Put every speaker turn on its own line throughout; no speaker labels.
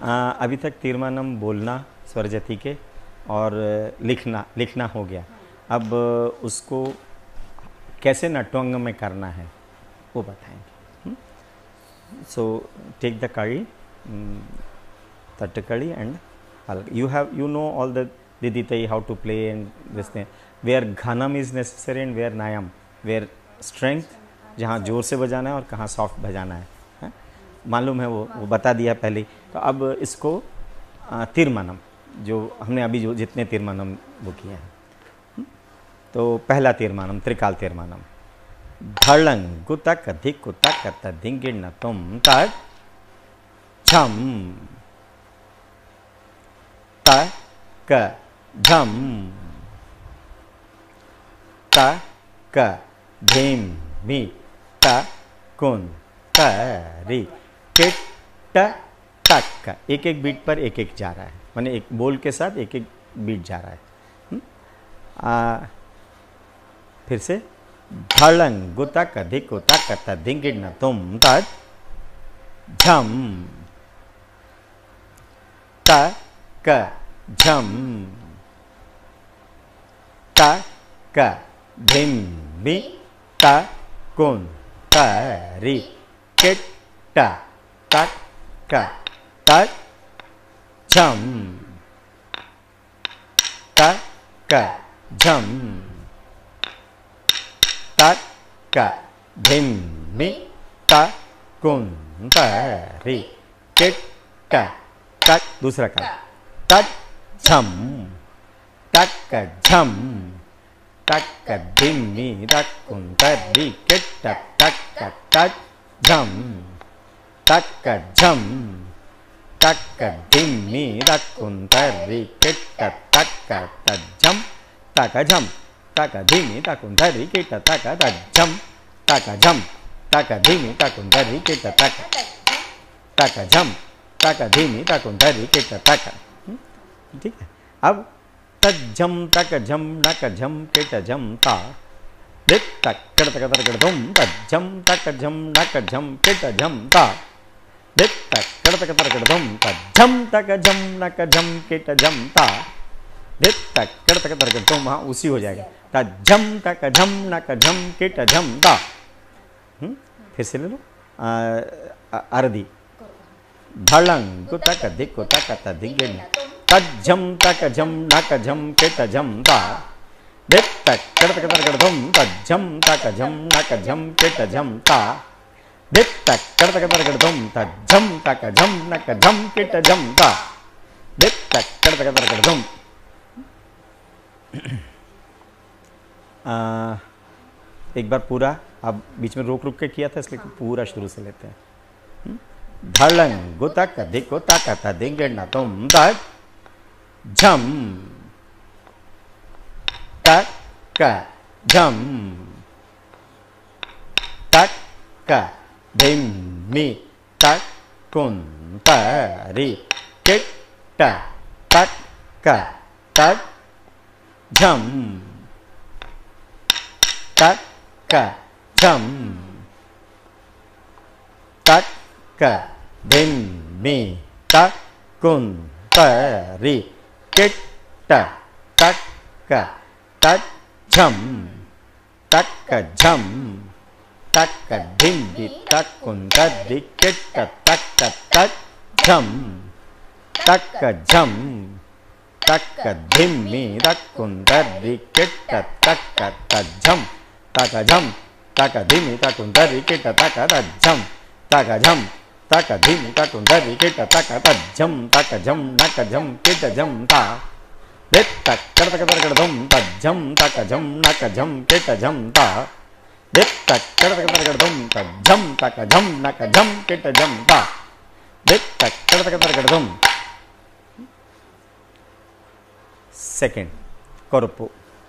अभी तक तीर्मानम बोलना स्वर जति के और लिखना हो गया। अब उसको कैसे नट्वंग में करना है वो बताएंगे। सो टेक द कड़ी, तट्टकड़ी and you know all the diditai, how to play and this thing, where ghanam is necessary and where nayam, where strength, जहाँ जोर से बजाना है और कहाँ सॉफ्ट बजाना है, मालूम है वो बता दिया पहले। तो अब इसको तीर्मानम, जो हमने अभी जो जितने तीर्मानम वो किए हैं, तो पहला तीर्मानम त्रिकाल तीर्मानम, धड़ंग गुतक धिक कुतक तधिंगिण तुम तक छम त क झम त क धीम मी त कुन त री किट ट तक। एक एक बीट पर एक एक जा रहा है, माने एक बोल के साथ एक एक बीट जा रहा है। फिर से धड़ंग गुतक धिक कुतक तधिंगिण तुम तक झम त क झम त क धिम मी त कुन त री किट ट तक क तक झम त क झम तक क धिम मी त कुन त री किट ट तक। दूसरा का तक झम तक झम तक धिमी तक कुन तरी किट तक तक झम तक झम तक धिमी तक कुन तरी किट तक झम तक झम तक धिमी तक कुन तरी किट तक झम तक झम तक धिमी तक कुन तरी किट तक झम तक धीमी तक कुन तरी किट तक। ठीक है। अब तज्जम तक झम नक झम किट झम ता दित तक कड़ तक तर कड़ धुम तज्जम तक झम नक झम किट झम ता दित तक कड़ तक तर कड़ धुम तज्जम तक झम नक झम किट झम ता दित तक कड़ तक तर कड़ धुम। हाँ उसी हो जाएगा, तज्जम तक झम नक झम किट झम ता। फिर से ले लो आरदी, धड़ंग गुतक धिक कुतक तधिंगिण तज्जम तक झम नक झम किट झम ता दित तक कड़ तक तर कड़ धुम तज्जम तक झम नक झम किट झम ता दित तक कड़ तक तर कड़ धुम तज्जम तक झम नक झम किट झम ता दित तक कड़ तक तर कड़ धुम। एक बार पूरा, अब बीच में रोक के किया था इसलिए पूरा शुरू से लेते हैं। धड़ंग गुतक धिक कुतक तधिंगिण तुम तक झम तक क झम तक क धिम मी तक कुन तरी किट तक क तक झम तक क झम तक क धिम मी तक कुन तरी किट तक क तक झम तक झम तक धिम मी तक कुन तरी किट तक झम तक झम तक धिम मी तक कुन तरी किट तक झम तक झम तक धिमी तक कुन तरी किट तक झम तक झम तक धीमी तक कुन तरी किट तक झम तक झम नक झम किट झम ता दित तक कड़ तक तर कड़ धुम तज्जम तक झम नक झम किट झम ता दित तक कड़ तक तर कड़ धुम तज्जम तक झम नक झम किट झम ता दित तक कड़ तक तर कड़ धुम। सेकंड कोरपु,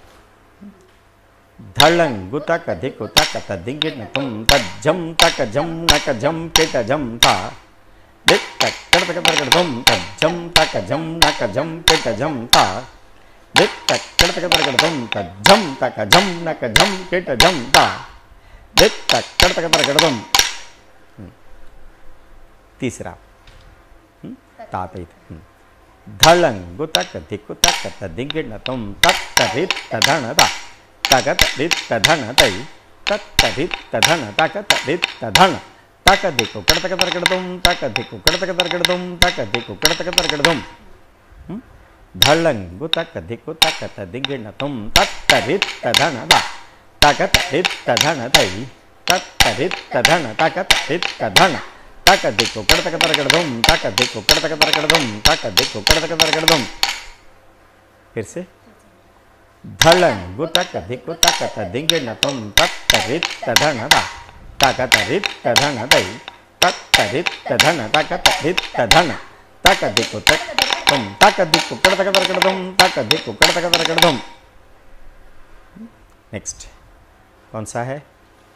धड़ंग गुतक धिक कुतक तधिंगिण तुम तज्जम तक झम नक झम किट झम ता दित तक कड़ तक तर कड़ धुम तज्जम तक झम नक झम किट झम ता दित तक कड़ तक तर कड़ धुम तज्जम तक झम नक झम किट झम ता दित तक कड़ तक तर कड़ धुम। तीसरा तातैत धलंगु तक धिक्कु तक तदिंगिण तुम तत्तरित तधन ता तगत रित तधन तै तत्तरित तधन तगत रित तधन तक धिक्कु कड़तक तरकड़तुम तक धिक्कु कड़तक तरकड़तुम तक धिक्कु कड़तक तरकड़तुम धलंगु तक धिक्कु तक तदिंगिण तुम तत्तरित तधन ता तगत रित तधन तै तत्तरित तधन तगत रित तधन तक धिक्कु कड़तक तरकड़तुम तक धिक्कु कड़तक तरकड़तुम तक धिक्कु कड़तक तरकड़तुम। फिर से धलंगु तक धिक्कु तक तदिंगिण तुम तत्तरित तधन ता तगत रित तधन तै तत्तरित तधन तगत रित तधन तक धिक्कु तक तुम तक धिक्कु कड़तक तरकड़तुम तक धिक्कु कड़तक तरकड़तुम। नेक्स्ट कौन सा है?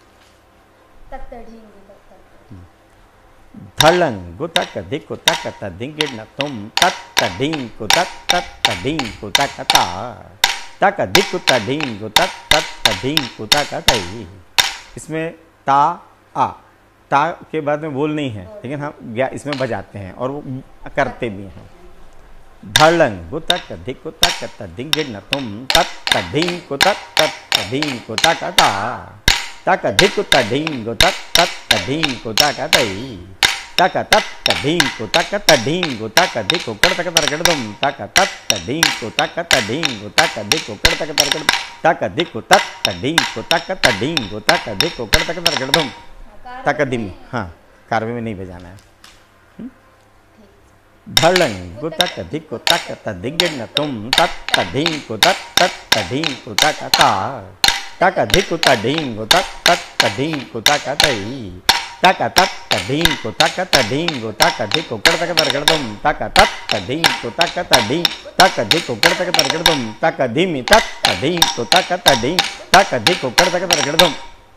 धलंगु तक धिक्कु तक तदिंगिण तुम तत्तडिंगु तत्तडिंगु तक ता तक धिक्कु तडिंगु तत्तडिंगु तक तै। इसमें ता आ ता के बाद में बोल नहीं है, लेकिन हम इसमें बजाते हैं और वो करते भी हैं। धलंगु तक धिक्कु तक तदिंगिण तुम तत्तडिंगु तत्तडिंगु तक ता तक धिक्कु तडिंगु तत्तडिंगु तक तै तक तत्तडिंगु तक तडिंगु तक धिक्कु कड़तक तरकड़तुम तक तत्तडिंगु तक तडिंगु तक धिक्कु कड़तक तरकड़ तक धिक्कु तत्तडिंगु तक तडिंगु तक धिक्कु कड़तक तरकड़तुम तक दिम। हाँ, कारवे में नहीं बजाना है। धलंगु तक धिक्कु तक तदिंगिण तुम तत्तडिंगु तत्तडिंगु तक ता तक धिक्कु तडिंगु तत्तडिंगु तक तै तक तत्तडिंगु तक तडिंगु तक धिक्कु कड़तक तरकड़तुम तक तत्तडिंगु तक तडिंग तक धिक्कु कड़तक तरकड़तुम तक धिमि तत्तडिंगु तक तडिंग तक धिक्कु कड़तक तरकड़तुम।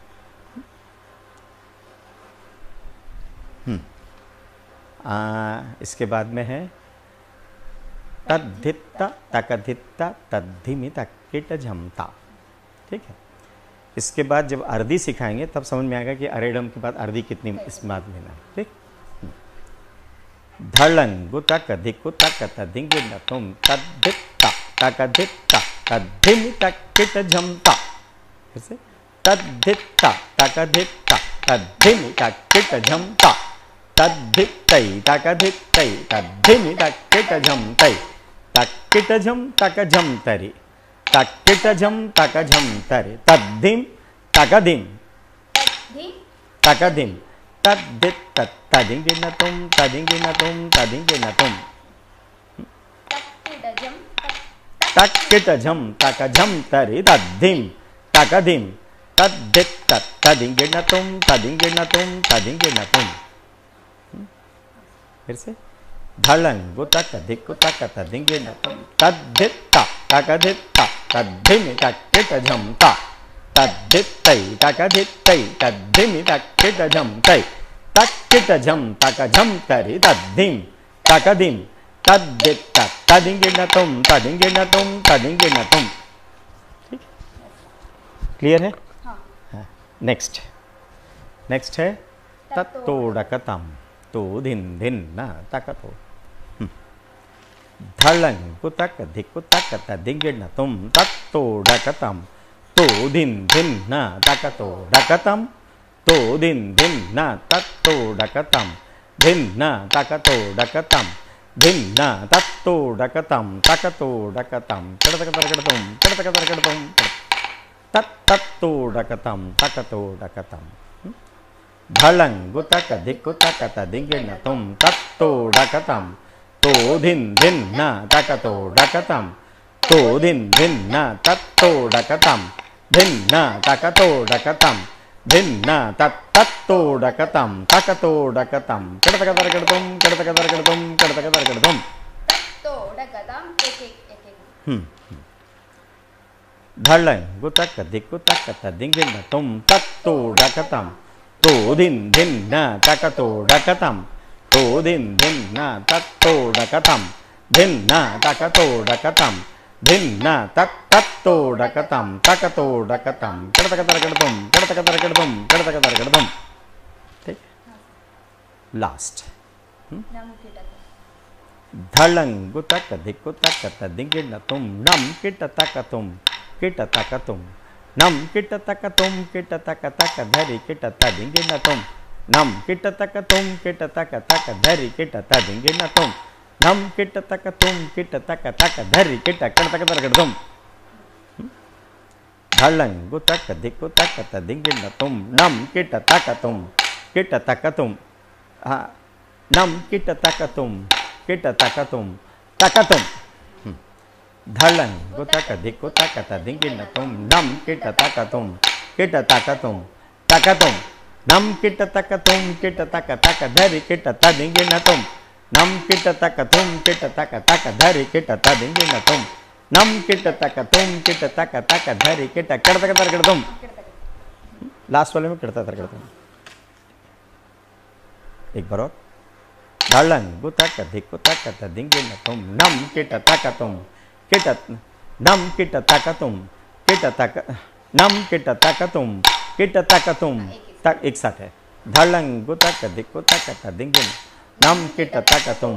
इसके बाद में है तद्धित्ता तकधित्ता तद्धिमि तक्किट झमता। ठीक है, इसके बाद जब अर्दी सिखाएंगे तब समझ में आएगा कि अरेडम के बाद अर्दी कितनी इस बात में ना। ठीक, धलंगु तक धिक्कु तक तदिंगिण तुम तद्धित्ता तकधित्ता तद्धिमि तक्किट झमता। फिर से तद्धित्ता तकधित्ता तद्धिमि तक्किट झमता तद्धित्तै तकधित्तै तद्धिमि तक्किट झमतै तक्किट झम तक झमतरि तक्किट झम तक झमतरि तद्धिम तकधिम तकधिम तद्धित्त तदिंगिण तुम तदिंगिण तुम तदिंगिण तुम तक्किट झम तक झमतरि तद्धिम तकधिम तद्धित्त तदिंगिण तुम तदिंगिण तुम तदिंगिण तुम। फिर से धलंगु तक धिक्कु तक तदिंगिण तुम तद्धित्ता तकधित्ता तद्धिमि तक्किट झमता तद्धित्तै तकधित्तै तद्धिमि तक्किट झमतै तक्किट झम तक झमतरि तद्धिम तकधिम तद्धित्त तदिंगिण तुम तदिंगिण तुम तदिंगिण तुम। ठीक, क्लियर है? हाँ। नेक्स्ट है तत्तोड़कतम तो धिन धिन न तकतो। धलंगु तक धिक्कु तक तदिंगिण तुम तत्तोड़कतम तो धिन धिन न तकतोड़कतम तो धिन धिन न तत्तोड़कतम धिन न तकतोड़कतम धिन न तत्तोड़कतम तकतोड़कतम कड़तक तरकड़तुम कड़तक तरकड़तुम तत्तोड़कतम तकतोड़कतम। धलंगु तक धिक्कु तक तदिंगिण तुम तत्तोड़कतम तो धिन धिन न तकतोड़कतम तो धिन धिन न तत्तोड़कतम धिन न तकतोड़कतम धिन न तत्तोड़कतम तकतोड़कतम कड़तक तरकड़तुम कड़तक तरकड़तुम कड़तक तरकड़तुम। धलंगु तक धिक्कु तक तदिंगिण तुम तत्तोड़कतम तो धिन धिन न तकतोड़कतम तो धिन धिन न तत्तोड़कतम धिन न तकतोड़कतम धिन न तत्तोड़कतम तकतोड़कतम कड़तक तरकड़तुम कड़तक तरकड़तुम कड़तक तरकड़तुम। ठीक, लास्ट धलंगु तक धिक्कु तक तदिंगे न तुम नम किट तक तुम नम किट तक तुम धरी किट तदिंगे न तुम नम किट तक तुम धरी किट तदिंगे न तुम नम किट तक तुम धरी किट कड़ तक तर तुम धलंगु तक धिक्कु तक तदिंगे न तुम नम किट तक तुम हाँ नम किट तक तुम धलंगु तक धिक्कु तक तदिंगे न तुम नम किट तक तुम नम किट तक तुम धरी किट तदिंगे न तुम नम किट तक तुम धरी किट तदिंगे न तुम नम किट तक तुम धरी किट कड़ तक तर तुम लास्ट वाले में किड़ता तर तुम एक बार और धलंगु तक धिक्कु तक तदिंगे न तुम नम किट तक तुम नम किट तक तुम नम किट तक तुम तक एक साथ है धलंगु तक धिक्कु तक तदिंगे नम किट तक तुम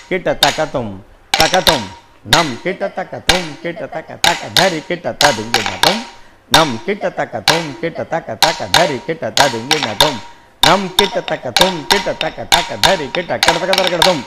नम किट तक तुम धरी किट तदिंगे न तुम नम किट तक तुम धरी किट तदिंगे न तुम नम किट तक तुम धरी किट कड़ तक तर तुम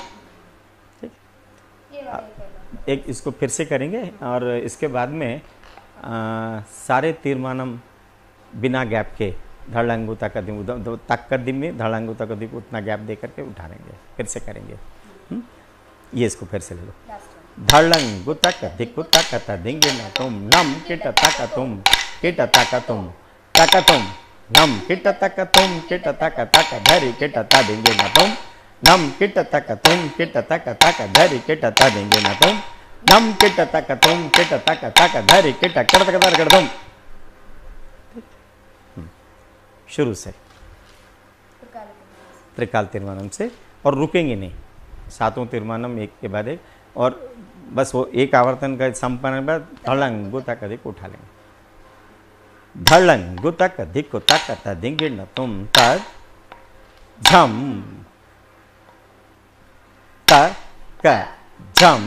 एक इसको फिर से करेंगे और इसके बाद में सारे तीर्मानम बिना गैप के धड़ंगु तक में धड़ंगु तक उतना गैप दे करके उठा लेंगे फिर से करेंगे ये इसको फिर से ले लो धड़ंगु तक धिक्कु तक तदिंगे न तुम नम किट तक तुम नम किट तक तुम धरी किट तदिंगे न तुम नम किट तक तुम धरी किट तदिंगे न तुम नम किट तक तुम धरी किट कड़ तक तर तुम शुरू से त्रिकाल तीर्मानम से और रुकेंगे नहीं सातों तीर्मानम एक के बाद एक और बस वो एक आवर्तन का संपन्न के बाद धलंगु तक अधिक उठा लेंगे धलंगु तक धिक्कु तक तदिंगे न तुम तद झम तक झम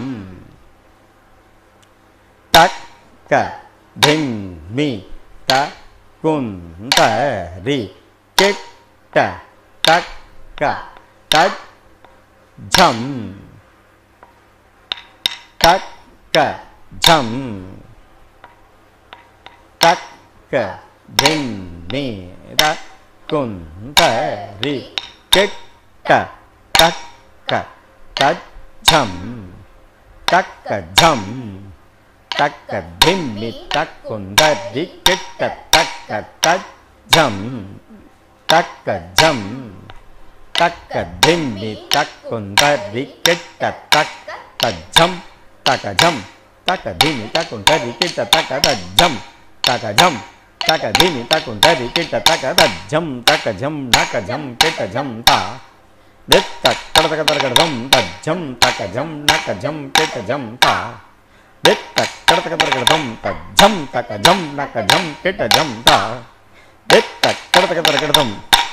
तक धिम मी कुंतरी किट तक तद झम तक झम तक धिम मी कुंतरी किट तक तद झम तक झम तक धिम्मि तक कुंदरी किट तक तद झम तक झम तक धिम्मि तक कुंदरी किट तक तद झम तक धिम्मि तक कुंदरी किट तक तद झम तक धिम्मि तक कुंदरी किट तक तद झम तक झम नक झम किट झम ता दित तक कड़ तक तर झम तद झम तक झम नक झम किट झम ता दित तक कड़ तक तर झम तद झम तक झम नक झम किट झम ता दित तक कड़ तक तर झम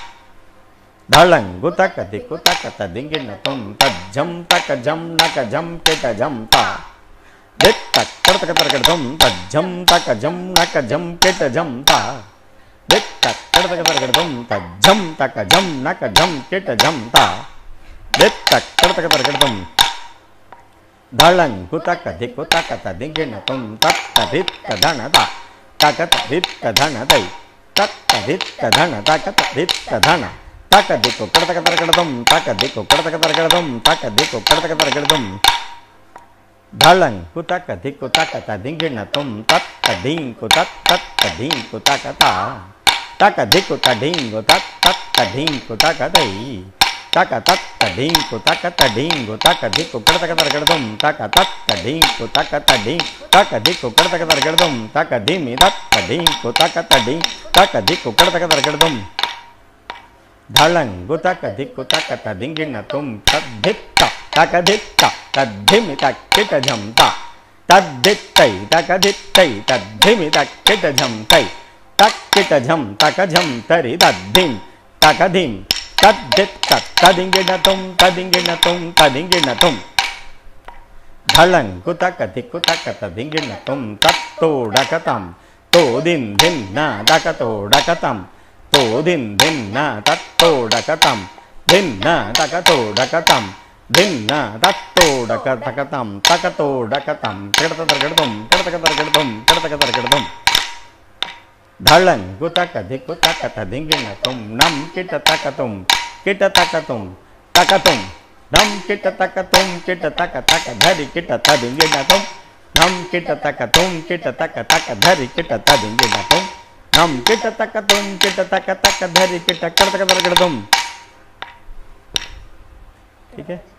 धलंगु तक धिक्कु तक तदिंगे न तुम तद झम तक झम नक झम किट झम ता दित तक कड़ तक तर झम तद झम तक झम नक झम किट झम ता दित तक कड़ तक तर झम तद झम तक झम नक झम किट झम ता दित तक कड़ तक तर झम धलंगु तक धिक्कु तक तदिंगे न तुम तक तदित धन ता तक तदित धन दई तक तदित धन तक तदित धन तक धिक्कु कड़ तक तर तुम तक धिक्कु कड़ तक तर तुम तक धिक्कु कड़ तक तर तुम धलंगु तक धिक्कु तक तदिंगे न तुम तक धिंकु तक धिंकु तक ता तक धिक्कु धिंगु तक धिंकु तक दई तक धिंकु तक धिंगु तक धिक्कु कड़ तक तर तुम तक धिंकु तक धिक्कु कड़ तक तर तुम तक धिम्मि तक धिंकु तक धिक्कु कड़ तक तर तुम धलंगु तक धिक्कु तक तदिंगे न तुम तद्धित्त तक तद्धिम्मि तक किट झम ता तद्धित्तै तक धित्तै तद्धिम्मि तक किट झम तै तक किट झम तक झम तरि तद्धिम तक धिम तद्धित्त तदिंगे न तुम तदिंगे न तुम धलं कुतक धिकुतक तदिंगिण तुम तत्तो डकतम तो दिन धिन न डकतो डकतम तो दिन न तत्तो डकतम धिन न डकतो डकतम धिन न तत्तो डकतकतम तकतो डकतम कडतकतम कडतकतम कडतकतम धलं कुतक धिकुतक तदिंगिण तुम नम किटतकतुम किटतकतुम तकतुम नम किटतकतुम किटतकतक धरि किटतदिंगिण तुम नम किटतकतुम किटतकतक धरि किटतदिंगिण तुम नम किटतकतुम किटतकतक धरि किटतकतम। ठीक है।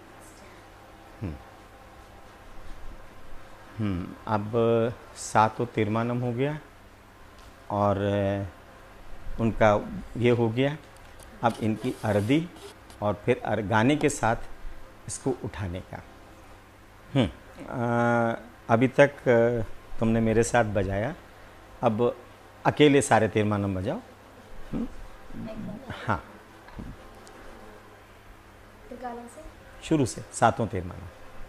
अब सातों तीर्मानम हो गया और उनका ये हो गया। अब इनकी अर्दी और फिर गाने के साथ इसको उठाने का। अभी तक तुमने मेरे साथ बजाया, अब अकेले सारे तीर्मानम बजाओ। हाँ, शुरू से सातों तीर्मानम।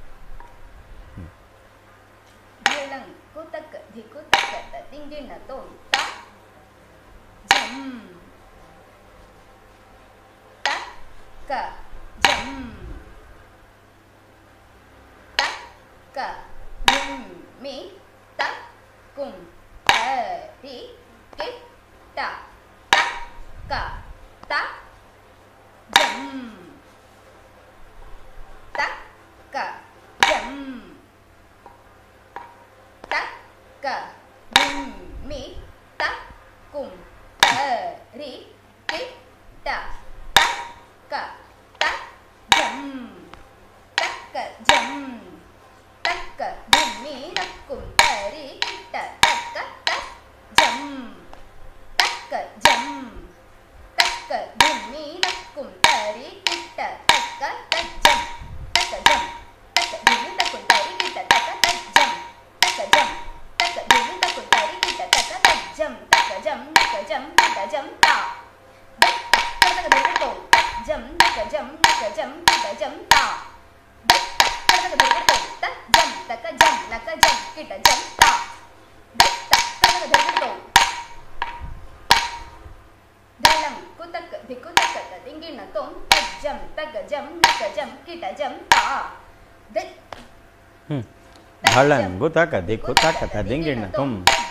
धलं कुतक धिकुतक तदिंगिण तुम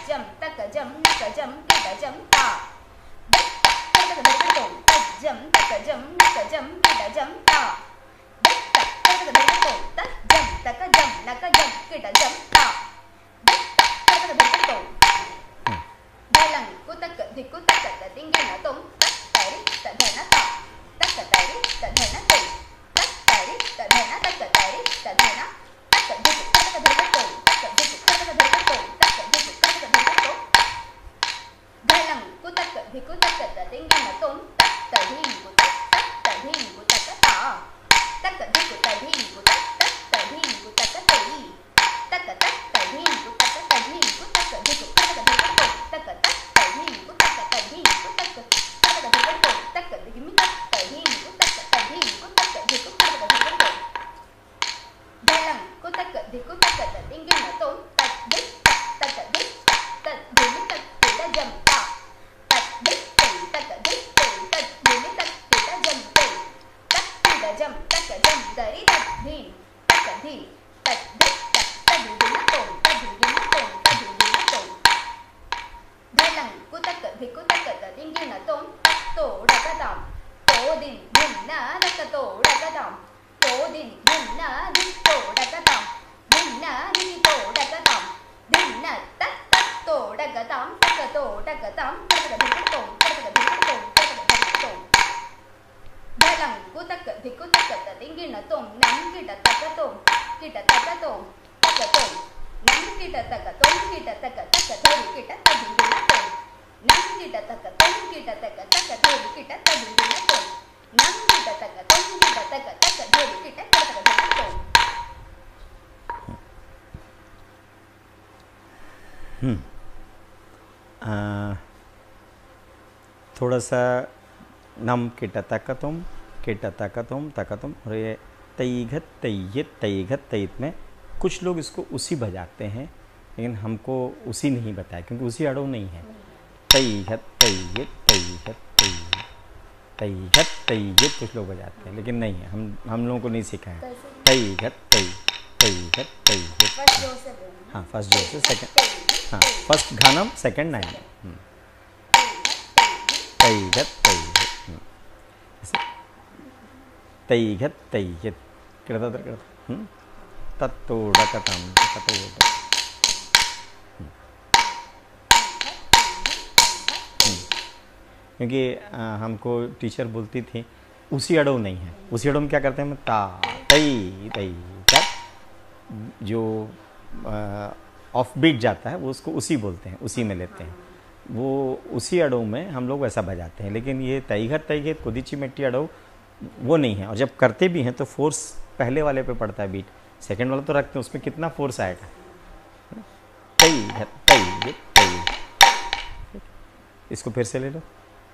थोड़ा सा नम किटतकतुम तकतुम और ये तैघत तैयत में कुछ लोग इसको उसी बजाते हैं, लेकिन हमको उसी नहीं बताया क्योंकि उसी अड़ो नहीं है। तई हत तई हित तई हत तई तई हत तई हित कुछ लोग बजाते हैं, लेकिन नहीं है, हम लोगों को नहीं सीखा है। तई हत तई तई हत तई हित। हाँ फर्स्ट जोर से, सेकंड हाँ फर्स्ट घानम सेकंड नाइम। तई हत तई हित तई हत तई हित किड़ता किड़ता तत्तोड़कतम तत्तोड़। क्योंकि हमको टीचर बोलती थी उसी अड़ो नहीं है, उसी अड़ो में क्या करते हैं हम ता तई तई तक जो ऑफ बीट जाता है वो उसको उसी बोलते हैं, उसी में लेते हैं, वो उसी अड़ो में हम लोग वैसा बजाते हैं। लेकिन ये तईघत कुदिची मिट्टी अड़ो वो नहीं है, और जब करते भी हैं तो फोर्स पहले वाले पे पड़ता है, बीट सेकंड वाला तो रखते हैं, उसमें कितना फोर्स आएगा। तई तई तई, इसको फिर से ले लो।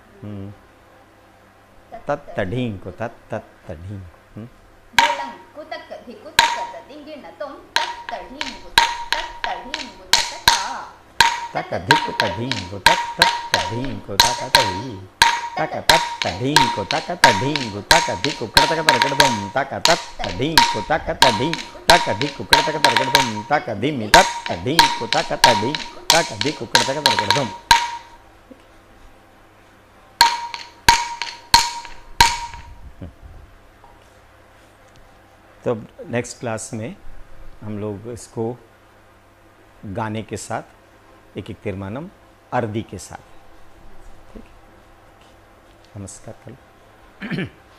तत्तढ़ीं को तत्तढ़ीं तक अधिक तढ़ीं को तत्तढ़ीं को तकतढ़ी तक तत्तढ़ीं को तकतढ़ीं को तक अधिक उकड़ तक तरकड़दम तक तत्तढ़ीं को तकतढ़ीं तक अधिक उकड़ तक तरकड़दम तक अधिमी तत्तढ़ीं को तकतढ़ीं तक अधिक उकड़ तक तरकड़दम। तो नेक्स्ट क्लास में हम लोग इसको गाने के साथ एक एक तीर्मानम अर्दी के साथ, ठीक है। नमस्कार कल।